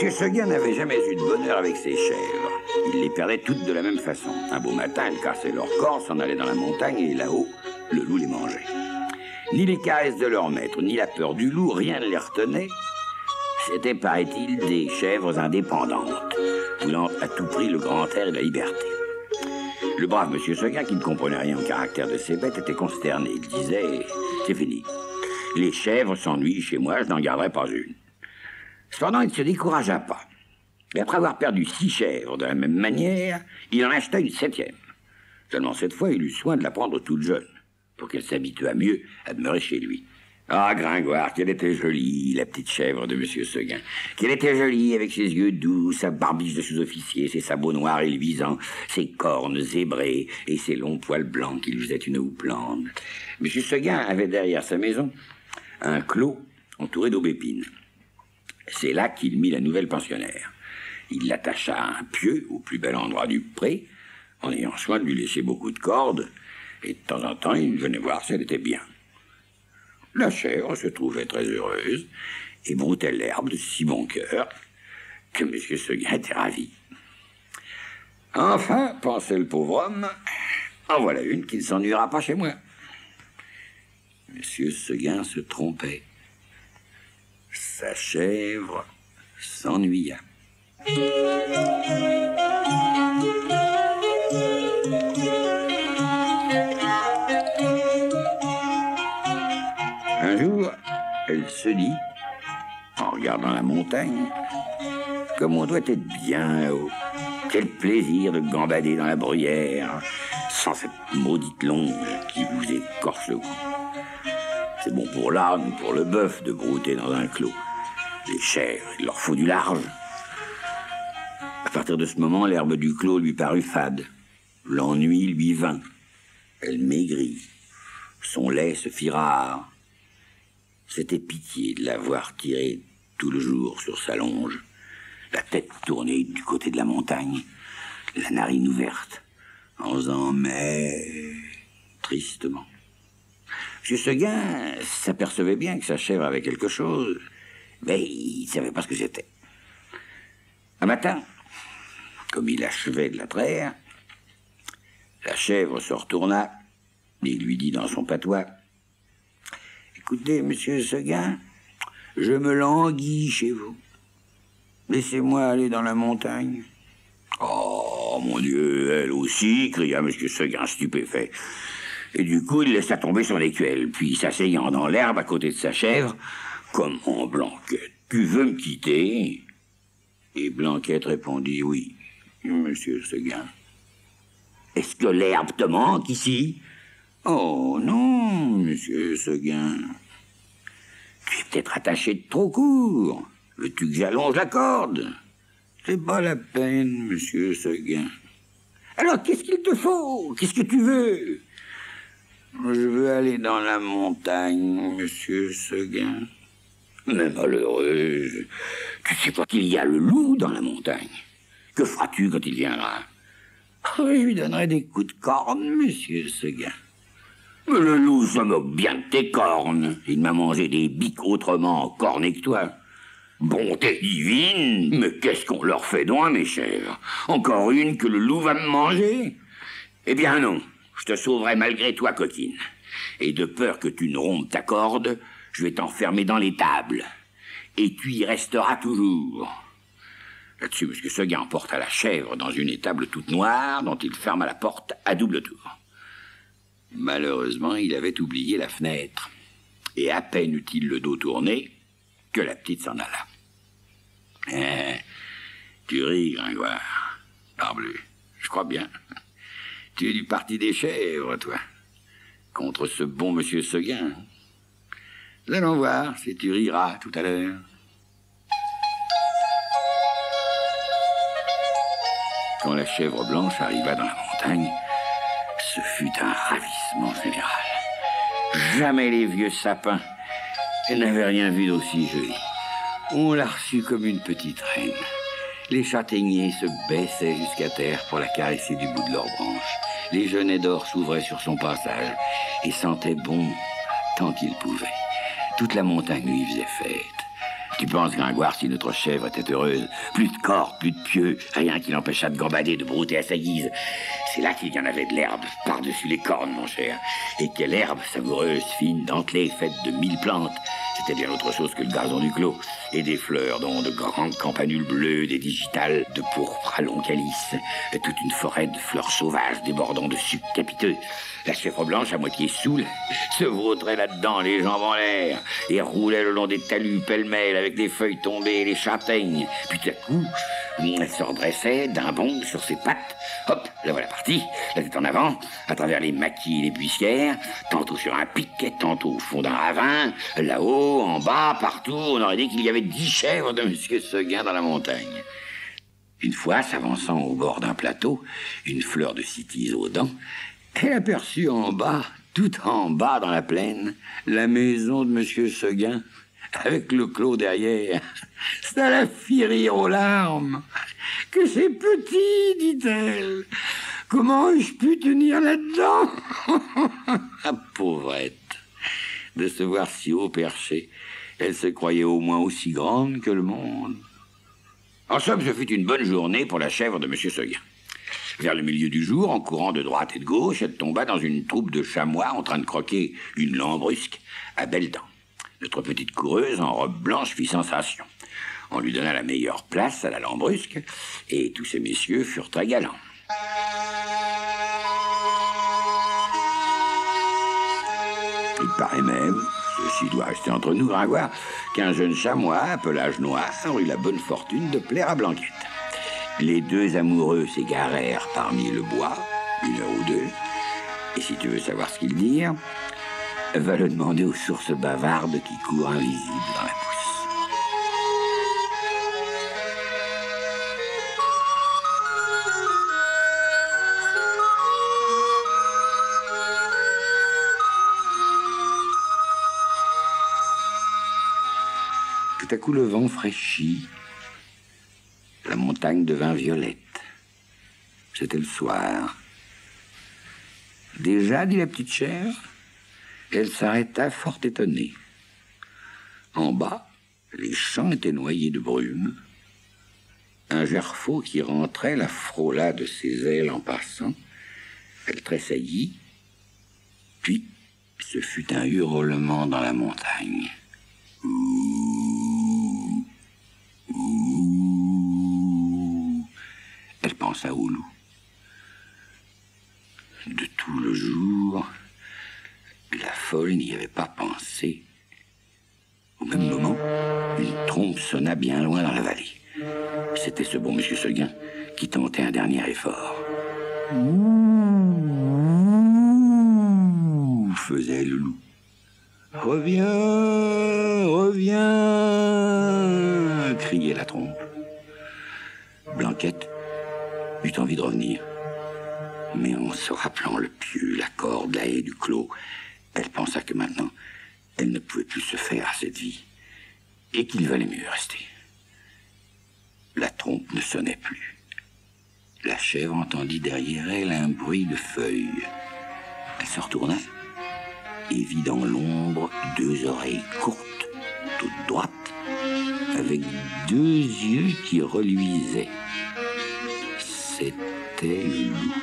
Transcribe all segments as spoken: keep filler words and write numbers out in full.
Monsieur Seguin n'avait jamais eu de bonheur avec ses chèvres. Il les perdait toutes de la même façon. Un beau matin, elles cassaient leur corps, s'en allaient dans la montagne et là-haut, le loup les mangeait. Ni les caresses de leur maître, ni la peur du loup, rien ne les retenait. C'était, paraît-il, des chèvres indépendantes, voulant à tout prix le grand air et la liberté. Le brave Monsieur Seguin, qui ne comprenait rien au caractère de ces bêtes, était consterné. Il disait « C'est fini. Les chèvres s'ennuient chez moi, je n'en garderai pas une. » Cependant, il ne se découragea pas. Et après avoir perdu six chèvres de la même manière, il en acheta une septième. Seulement cette fois, il eut soin de la prendre toute jeune, pour qu'elle s'habituât mieux à demeurer chez lui. Ah, Gringoire, qu'elle était jolie, la petite chèvre de Monsieur Seguin. Qu'elle était jolie, avec ses yeux doux, sa barbiche de sous-officier, ses sabots noirs et luisants, ses cornes zébrées et ses longs poils blancs qui lui faisaient une houppelande. Monsieur Seguin avait derrière sa maison un clos entouré d'aubépines. C'est là qu'il mit la nouvelle pensionnaire. Il l'attacha à un pieu au plus bel endroit du pré, en ayant soin de lui laisser beaucoup de cordes, et de temps en temps, il venait voir si elle était bien. La chèvre se trouvait très heureuse et broutait l'herbe de si bon cœur que Monsieur Seguin était ravi. Enfin, pensait le pauvre homme, en voilà une qui ne s'ennuiera pas chez moi. Monsieur Seguin se trompait. Sa chèvre s'ennuya. Un jour, elle se dit, en regardant la montagne, comme on doit être bien haut. Quel plaisir de gambader dans la bruyère, sans cette maudite longe qui vous écorche le cou. C'est bon pour l'âne, pour le bœuf, de brouter dans un clos. Les chèvres, il leur faut du large. À partir de ce moment, l'herbe du clos lui parut fade. L'ennui lui vint. Elle maigrit. Son lait se fit rare. C'était pitié de la voir tirer tout le jour sur sa longe, la tête tournée du côté de la montagne, la narine ouverte, en faisant mais tristement. Monsieur Seguin s'apercevait bien que sa chèvre avait quelque chose, mais il ne savait pas ce que c'était. Un matin, comme il achevait de la traire, la chèvre se retourna et lui dit dans son patois, « Écoutez, Monsieur Seguin, je me languis chez vous. Laissez-moi aller dans la montagne. » « Oh, mon Dieu, elle aussi !» cria Monsieur Seguin stupéfait. Et du coup, il laissa tomber son écuelle, puis s'asseyant dans l'herbe à côté de sa chèvre, « Comment, Blanquette, tu veux me quitter ?» Et Blanquette répondit, « Oui, Monsieur Seguin. »« Est-ce que l'herbe te manque ici ?»« Oh non, Monsieur Seguin. Tu es peut-être attaché de trop court. Veux-tu que j'allonge la corde ?»« C'est pas la peine, Monsieur Seguin. »« Alors, qu'est-ce qu'il te faut? Qu'est-ce que tu veux ?»« Je veux aller dans la montagne, Monsieur Seguin. »« Mais malheureuse, tu sais pas qu'il y a le loup dans la montagne. Que feras-tu quand il viendra ?»« Je lui donnerai des coups de corne, Monsieur Seguin. »« Mais le loup se moque bien de tes cornes. Il m'a mangé des biques autrement cornées que toi. » Bonté divine, mais qu'est-ce qu'on leur fait donc à mes chèvres? Encore une que le loup va me manger? Eh bien non, je te sauverai malgré toi, coquine. Et de peur que tu ne rompes ta corde, je vais t'enfermer dans l'étable. Et tu y resteras toujours. Là-dessus, Monsieur Seguin emporta la chèvre dans une étable toute noire dont il ferma la porte à double tour. Malheureusement, il avait oublié la fenêtre. Et à peine eut-il le dos tourné que la petite s'en alla. Eh, tu ris, Gringoire. Parbleu, je crois bien. Tu es du parti des chèvres, toi, contre ce bon Monsieur Seguin. Nous allons voir si tu riras tout à l'heure. Quand la chèvre blanche arriva dans la montagne, ce fut un ravissement général. Jamais les vieux sapins n'avaient rien vu d'aussi joli. On l'a reçue comme une petite reine. Les châtaigniers se baissaient jusqu'à terre pour la caresser du bout de leurs branches. Les genêts d'or s'ouvraient sur son passage et sentaient bon tant qu'ils pouvaient. Toute la montagne lui faisait fête. Tu penses, Gringoire, si notre chèvre était heureuse? Plus de cordes, plus de pieux, rien qui l'empêchât de gambader, de brouter à sa guise. C'est là qu'il y en avait de l'herbe, par-dessus les cornes, mon cher. Et quelle herbe, savoureuse, fine, dentelée, faite de mille plantes. C'était bien autre chose que le gazon du clos. Et des fleurs, dont de grandes campanules bleues, des digitales, de pourpre à long calice. Et toute une forêt de fleurs sauvages débordant de sucs capiteux. La chèvre blanche, à moitié saoule, se vautrait là-dedans, les jambes en l'air, et roulait le long des talus pêle-mêle avec les feuilles tombées et les châtaignes. Puis tout à coup, elle se redressait d'un bond sur ses pattes. Hop, la voilà partie, la tête en avant, à travers les maquis et les buissières, tantôt sur un pic, tantôt au fond d'un ravin, là-haut, en bas, partout, on aurait dit qu'il y avait dix chèvres de Monsieur Seguin dans la montagne. Une fois, s'avançant au bord d'un plateau, une fleur de cytise aux dents, elle aperçut en bas, tout en bas dans la plaine, la maison de Monsieur Seguin, avec le clos derrière. Ça la fit rire aux larmes. « Que c'est petit, dit-elle. Comment ai-je pu tenir là-dedans ?» La pauvrette, de se voir si haut perché, elle se croyait au moins aussi grande que le monde. En somme, ce fut une bonne journée pour la chèvre de Monsieur Seguin. Vers le milieu du jour, en courant de droite et de gauche, elle tomba dans une troupe de chamois en train de croquer une lambrusque à belles dents. Notre petite coureuse en robe blanche fit sensation. On lui donna la meilleure place à la lambrusque, et tous ces messieurs furent très galants. Il paraît même, ceci doit rester entre nous, Gringoire, qu'un jeune chamois, à pelage noir, eut la bonne fortune de plaire à Blanquette. Les deux amoureux s'égarèrent parmi le bois, une heure ou deux, et si tu veux savoir ce qu'ils dirent, va le demander aux sources bavardes qui courent invisibles dans la pousse. Tout à coup, le vent fraîchit. La montagne devint violette. C'était le soir. Déjà, dit la petite chèvre, elle s'arrêta fort étonnée. En bas, les champs étaient noyés de brume. Un gerfaut qui rentrait la frôla de ses ailes en passant. Elle tressaillit. Puis, ce fut un hurlement dans la montagne. Ouh, ouh. Elle pensa au loup. De tout le jour, la folle n'y avait pas pensé. Au même moment, une trompe sonna bien loin dans la vallée. C'était ce bon Monsieur Seguin qui tentait un dernier effort. Ouh, faisait le loup. Reviens, reviens, criait la trompe. Blanquette eut envie de revenir. Mais en se rappelant le pieu, la corde, la haie du clos, elle pensa que maintenant, elle ne pouvait plus se faire à cette vie, et qu'il valait mieux rester. La trompe ne sonnait plus. La chèvre entendit derrière elle un bruit de feuilles. Elle se retourna et vit dans l'ombre deux oreilles courtes, toutes droites, avec deux yeux qui reluisaient. C'était le loup.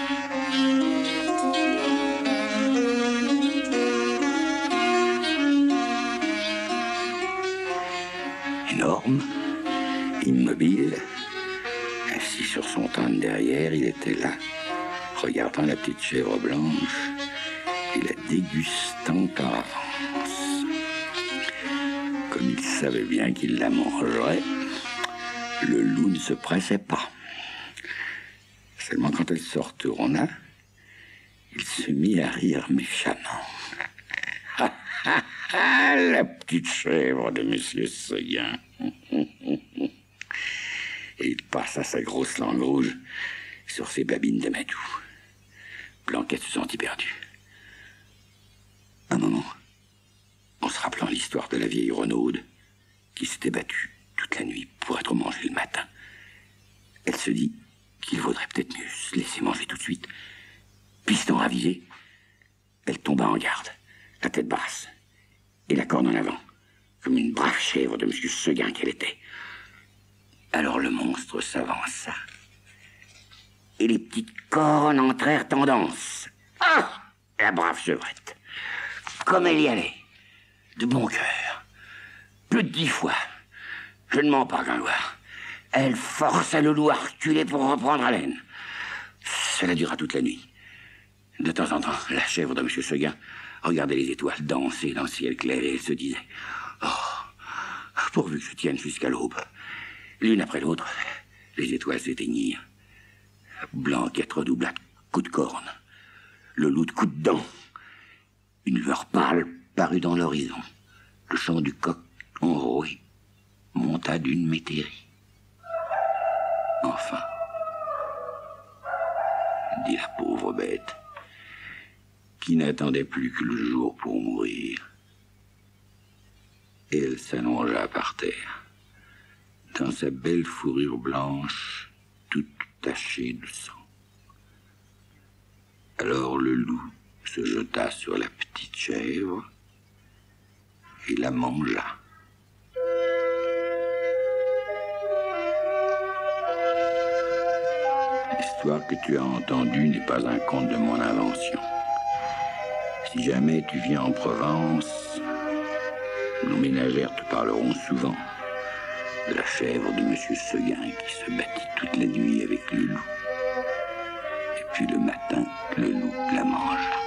Énorme, immobile, assis sur son tane derrière, il était là, regardant la petite chèvre blanche et la dégustant en avance. Comme il savait bien qu'il la mangerait, le loup ne se pressait pas. Seulement quand elle se retourna, il se mit à rire méchamment. La petite chèvre de Monsieur Seguin. Et il passa sa grosse langue rouge sur ses babines d'amadou. Blanquette se sentit perdue. Un moment, en se rappelant l'histoire de la vieille renaude qui s'était battue toute la nuit pour être mangée le matin, elle se dit qu'il vaudrait peut-être mieux se laisser manger tout de suite. Piston ravisé, elle tomba en garde, la tête basse et la corne en avant, comme une brave chèvre de M. Seguin qu'elle était. Alors le monstre s'avança, et les petites cornes entrèrent en danse. Ah! La brave chevrette, comme elle y allait, de bon cœur, plus de dix fois, je ne mens pas, Gringoire, elle força le loup à reculer pour reprendre haleine. Cela dura toute la nuit. De temps en temps, la chèvre de M. Seguin regardait les étoiles danser dans le ciel clair et elle se disait « Oh, pourvu que je tienne jusqu'à l'aube !» L'une après l'autre, les étoiles s'éteignirent. Blanquette redoubla de coups de corne, le loup de coups de dents. Une lueur pâle parut dans l'horizon. Le chant du coq enroué monta d'une métairie. Enfin, dit la pauvre bête, qui n'attendait plus que le jour pour mourir. Et elle s'allongea par terre, dans sa belle fourrure blanche, toute tachée de sang. Alors le loup se jeta sur la petite chèvre et la mangea. L'histoire que tu as entendue n'est pas un conte de mon invention. Si jamais tu viens en Provence, nos ménagères te parleront souvent de la chèvre de M. Seguin qui se battit toute la nuit avec le loup. Et puis le matin, le loup la mangea.